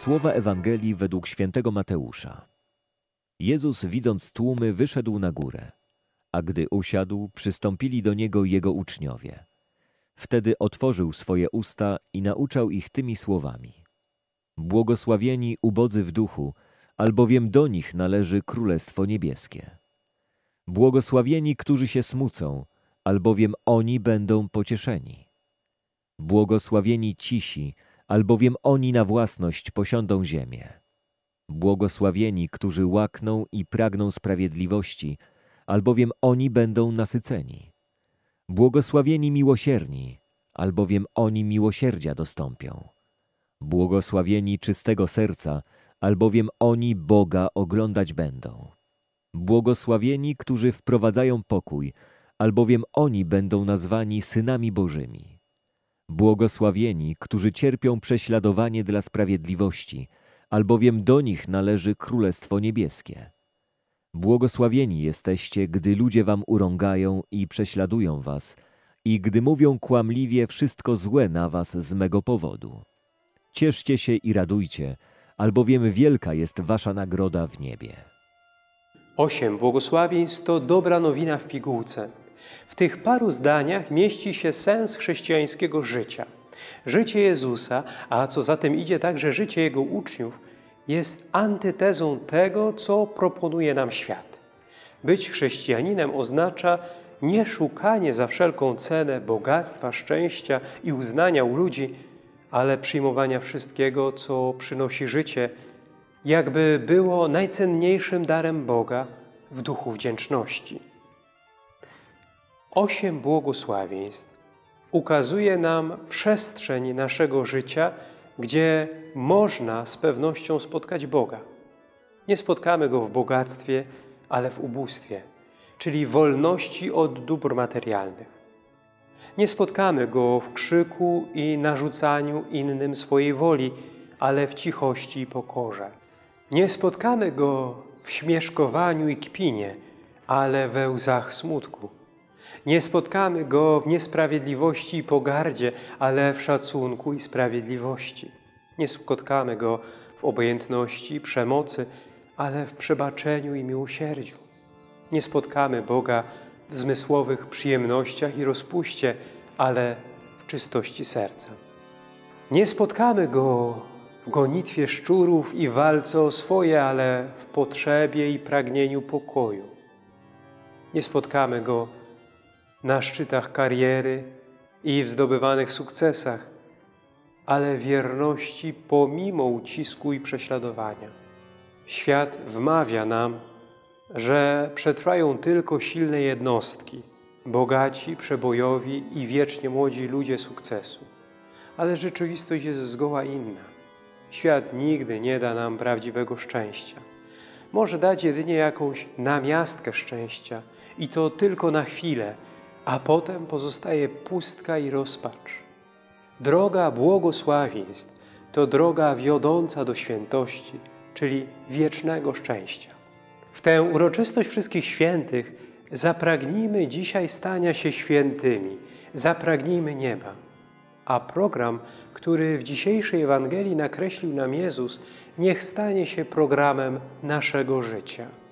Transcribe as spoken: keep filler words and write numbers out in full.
Słowa Ewangelii według świętego Mateusza. Jezus, widząc tłumy, wyszedł na górę, a gdy usiadł, przystąpili do Niego Jego uczniowie. Wtedy otworzył swoje usta i nauczał ich tymi słowami. Błogosławieni ubodzy w duchu, albowiem do nich należy Królestwo Niebieskie. Błogosławieni, którzy się smucą, albowiem oni będą pocieszeni. Błogosławieni cisi, albowiem oni na własność posiądą ziemię. Błogosławieni, którzy łakną i pragną sprawiedliwości, albowiem oni będą nasyceni. Błogosławieni miłosierni, albowiem oni miłosierdzia dostąpią. Błogosławieni czystego serca, albowiem oni Boga oglądać będą. Błogosławieni, którzy wprowadzają pokój, albowiem oni będą nazwani synami Bożymi. Błogosławieni, którzy cierpią prześladowanie dla sprawiedliwości, albowiem do nich należy Królestwo Niebieskie. Błogosławieni jesteście, gdy ludzie wam urągają i prześladują was, i gdy mówią kłamliwie wszystko złe na was z mego powodu. Cieszcie się i radujcie, albowiem wielka jest wasza nagroda w niebie. Osiem błogosławieństw to dobra nowina w pigułce. W tych paru zdaniach mieści się sens chrześcijańskiego życia. Życie Jezusa, a co za tym idzie także życie Jego uczniów, jest antytezą tego, co proponuje nam świat. Być chrześcijaninem oznacza nie szukanie za wszelką cenę bogactwa, szczęścia i uznania u ludzi, ale przyjmowania wszystkiego, co przynosi życie, jakby było najcenniejszym darem Boga w duchu wdzięczności. Osiem błogosławieństw ukazuje nam przestrzeń naszego życia, gdzie można z pewnością spotkać Boga. Nie spotkamy Go w bogactwie, ale w ubóstwie, czyli wolności od dóbr materialnych. Nie spotkamy Go w krzyku i narzucaniu innym swojej woli, ale w cichości i pokorze. Nie spotkamy Go w śmieszkowaniu i kpinie, ale we łzach smutku. Nie spotkamy Go w niesprawiedliwości i pogardzie, ale w szacunku i sprawiedliwości. Nie spotkamy Go w obojętności i przemocy, ale w przebaczeniu i miłosierdziu. Nie spotkamy Boga w zmysłowych przyjemnościach i rozpuście, ale w czystości serca. Nie spotkamy Go w gonitwie szczurów i walce o swoje, ale w potrzebie i pragnieniu pokoju. Nie spotkamy Go na szczytach kariery i w zdobywanych sukcesach, ale wierności pomimo ucisku i prześladowania. Świat wmawia nam, że przetrwają tylko silne jednostki, bogaci, przebojowi i wiecznie młodzi ludzie sukcesu. Ale rzeczywistość jest zgoła inna. Świat nigdy nie da nam prawdziwego szczęścia. Może dać jedynie jakąś namiastkę szczęścia i to tylko na chwilę, a potem pozostaje pustka i rozpacz. Droga błogosławieństw to droga wiodąca do świętości, czyli wiecznego szczęścia. W tę uroczystość wszystkich świętych zapragnijmy dzisiaj stania się świętymi, zapragnijmy nieba. A program, który w dzisiejszej Ewangelii nakreślił nam Jezus, niech stanie się programem naszego życia.